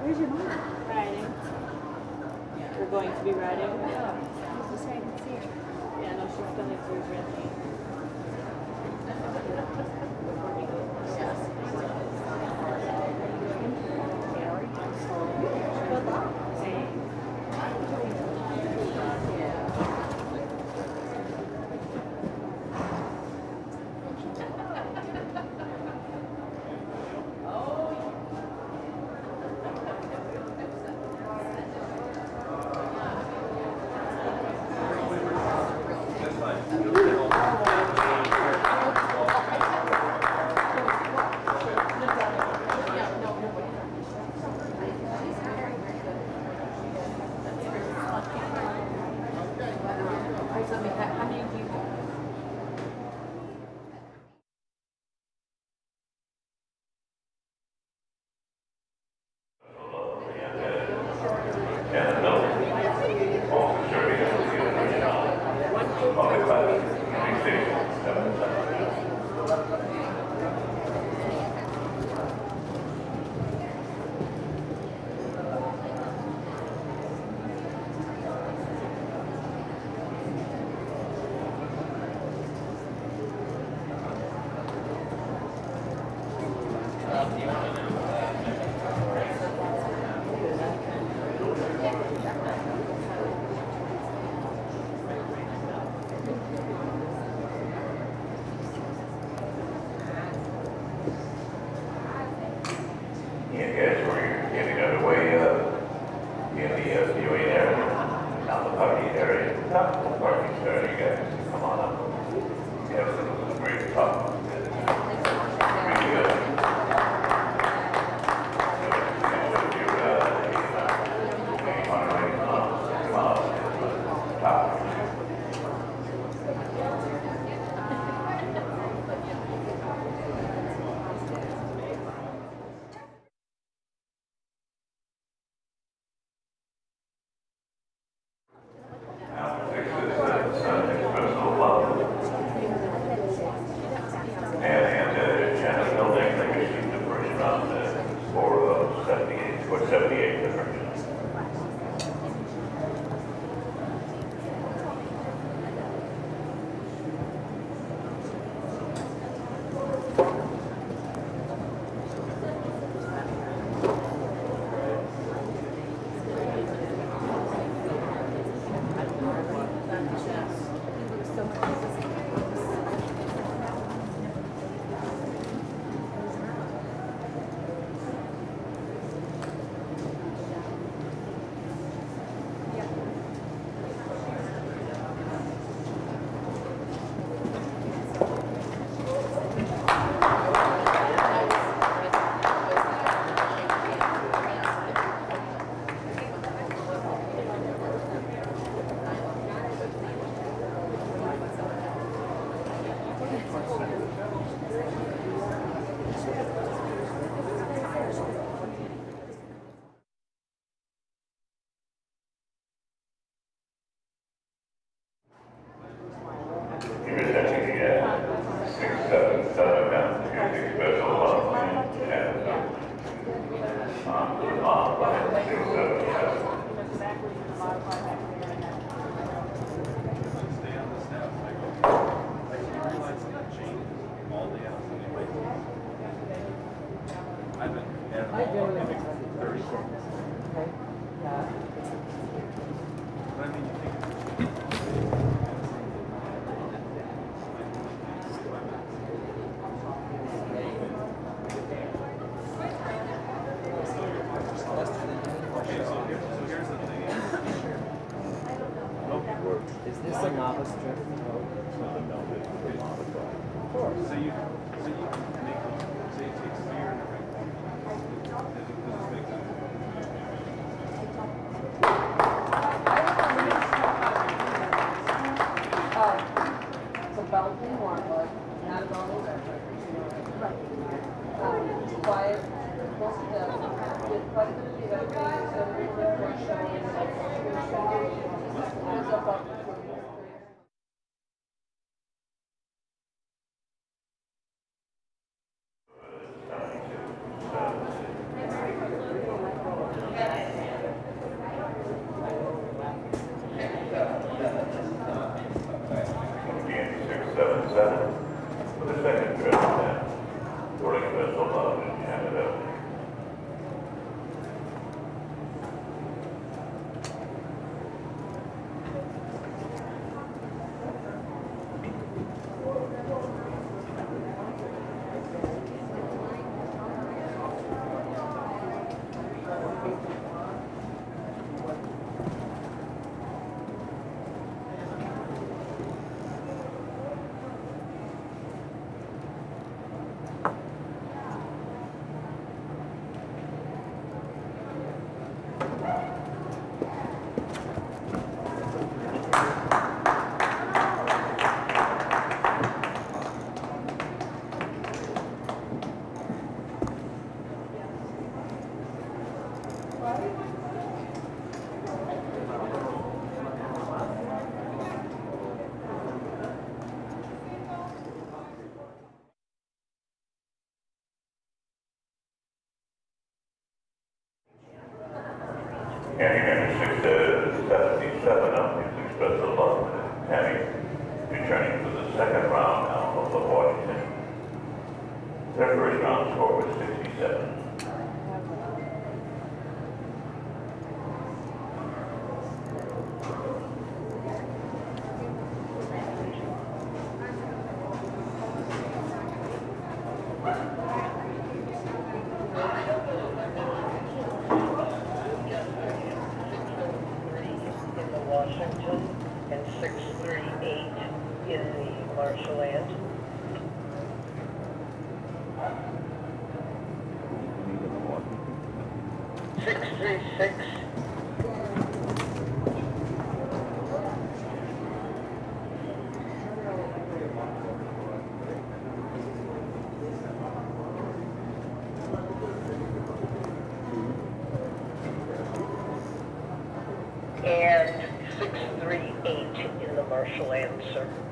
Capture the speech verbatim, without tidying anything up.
Where's your mom? Riding. We're going to be riding. Oh, just so I can see her. Yeah, no, she's gonna do red paint. Good luck. Is this a novice trip? No. Of course. So you, so you can make them, say it takes a year and everything. Does it, does it make them? Uh, so Belgian Warmblood, not at all um, quiet, most of them, with quite a bit of feedback, so we're showing, hands up up. County six seventy-seven of News Express of Love County, returning for the second round now of the Washington. Their first round score was sixty-seven. In the Washington and six thirty-eight in the Marshland. six thirty-six. And six thirty-eight in the Marshland, sir.